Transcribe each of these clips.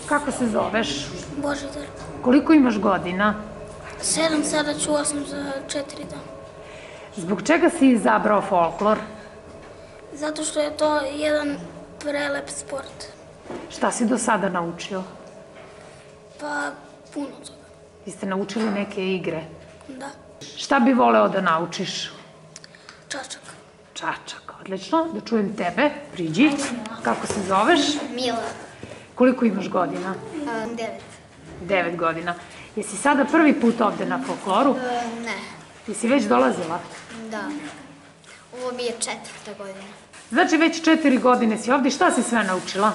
Kako se zoveš? Božidar. Koliko imaš godina? 7, sada ću 8 za 4 dana. Zbog čega si izabrao folklor? Zato što je to jedan prelep sport. Šta si do sada naučio? Pa, puno toga. Vi ste naučili neke igre. Da. Šta bi voleo da naučiš? Čačak. Čačak, odlično. Da čujem tebe, priđi. Kako se zoveš? Mila. Koliko imaš godina? 9. 9 godina. Jesi sada prvi put ovde na folkloru? Ne, Ti si već dolazila? da. Ovo mi je 4. godina. Znači već 4 godine si ovde i šta si sve naučila?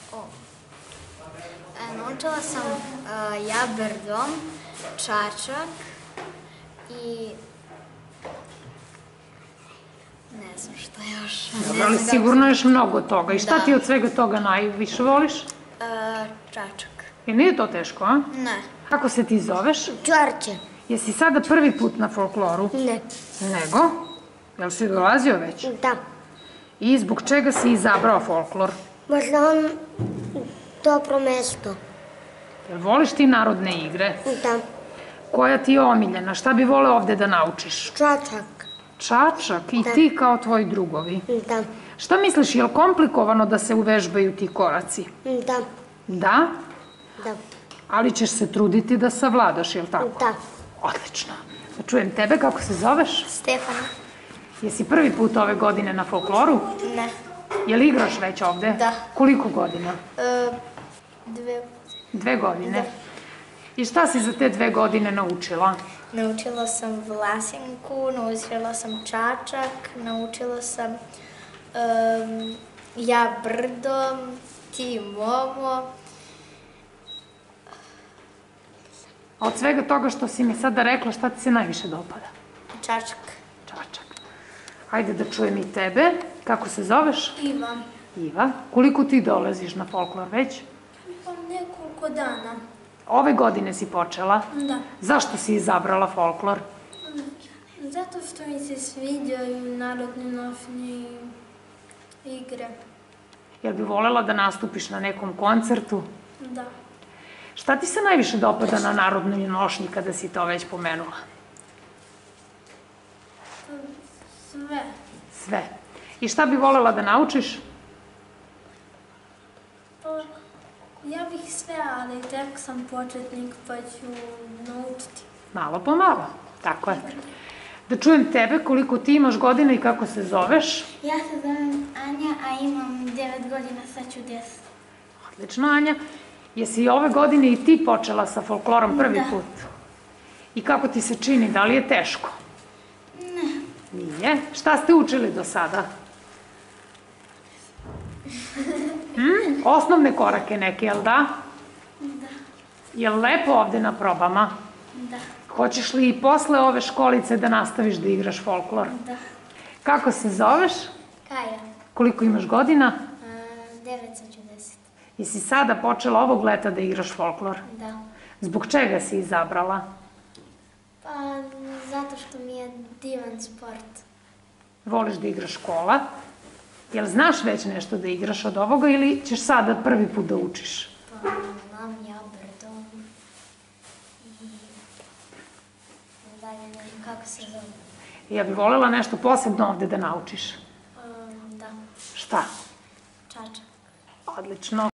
Naučila sam jaberdom, čačak i ne znam šta još. Dobro, ali sigurno još mnogo toga. I šta ti od svega toga najviše voliš? Čačak. I nije to teško, a? Ne. Kako se ti zoveš? Đorđe. Jesi sada prvi put na folkloru? Ne. Nego? Jel si dolazio već? Da. I zbog čega si izabrao folklor? Možda on dobro mesto. Jel voliš ti narodne igre? Da. Koja ti je omiljena? Šta bi voleo ovde da naučiš? Čačak. Čačak i ti kao tvoji drugovi. Da. Šta misliš, je li komplikovano da se uvežbaju ti koraci? Da. Da? Da. Ali ćeš se truditi da savladaš, je li tako? Da. Odlično. Da čujem tebe, kako se zoveš? Stefana. Jesi prvi put ove godine na folkloru? Ne. Je li igraš već ovde? Da. Koliko godina? 2. 2 godine. I šta si za te 2 godine naučila? Naučila sam vlasinku, naučila sam čačak, naučila sam ja brdom, ti momo. A od svega toga što si mi sada rekla, šta ti se najviše dopada? Čačak. Čačak. Hajde da čujem i tebe. Kako se zoveš? Iva. Iva. Koliko ti dolaziš na folklor već? Pa nekoliko dana. Ove godine si počela? Da. Zašto si izabrala folklor? Zato što mi se sviđaju narodne nošnje i igre. Jel bi volela da nastupiš na nekom koncertu? Da. Šta ti se najviše dopada na narodnoj nošnji kada si to već pomenula? Sve. Sve. I šta bi volela da naučiš? Pa, ja bih sve, ali tek sam početnik pa ću naučiti. Malo po malo. Tako je. Da čujem tebe, koliko ti imaš godina i kako se zoveš? Ja se zovem Anja, a imam 9 godina, sad ću 10. Odlično, Anja. Jesi i ove godine i ti počela sa folklorom prvi put? I kako ti se čini? Da li je teško? Ne. Nije. Šta ste učili do sada? Osnovne korake neke, jel da? Da. Jel lepo ovde na probama? Da. Hoćeš li i posle ove školice da nastaviš da igraš folklor? Da. Kako se zoveš? Kaja. Koliko imaš godina? 9, sad ću 10. Jesi sada počela ovog leta da igraš folklor? Da. Zbog čega si izabrala? Pa, zato što mi je divan sport. Voliš da igraš kola? Jel znaš već nešto da igraš od ovoga ili ćeš sada prvi put da učiš? Pa, znam ja brdom i dalje ne znam kako se zove. Ja bih volela nešto posebno ovde da naučiš. Da, Šta? čačak. Odlično.